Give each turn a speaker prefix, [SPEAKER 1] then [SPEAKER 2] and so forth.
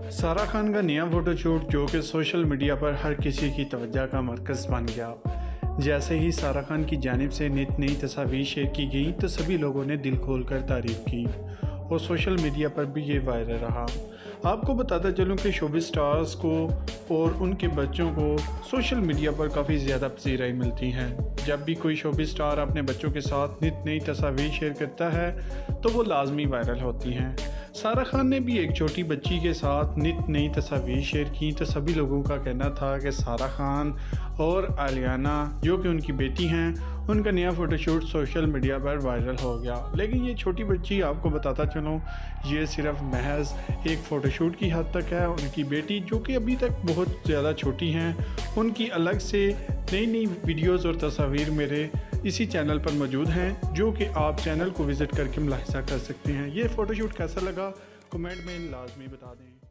[SPEAKER 1] सारा खान का नया फोटोशूट जो कि सोशल मीडिया पर हर किसी की तवज्जो का मरकज़ बन गया। जैसे ही सारा खान की जानिब से नित नई तस्वीर शेयर की गई तो सभी लोगों ने दिल खोल कर तारीफ़ की और सोशल मीडिया पर भी ये वायरल रहा। आपको बताता चलूँ कि शोबिज़ स्टार्स को और उनके बच्चों को सोशल मीडिया पर काफ़ी ज़्यादा पसीराई मिलती हैं। जब भी कोई शोबिज़ स्टार अपने बच्चों के साथ नित नई तस्वीर शेयर करता है तो वो लाजमी वायरल होती हैं। सारा खान ने भी एक छोटी बच्ची के साथ नित नई तस्वीर शेयर की तो सभी लोगों का कहना था कि सारा खान और आलियाना जो कि उनकी बेटी हैं, उनका नया फ़ोटोशूट सोशल मीडिया पर वायरल हो गया। लेकिन ये छोटी बच्ची, आपको बताता चलूँ, ये सिर्फ महज एक फ़ोटोशूट की हद तक है। उनकी बेटी जो कि अभी तक बहुत ज़्यादा छोटी हैं, उनकी अलग से नई नई वीडियोज़ और तस्वीर मेरे इसी चैनल पर मौजूद हैं, जो कि आप चैनल को विज़िट करके मुलाहिज़ा कर सकते हैं। ये फ़ोटोशूट कैसा लगा कमेंट में लाजमी बता दें।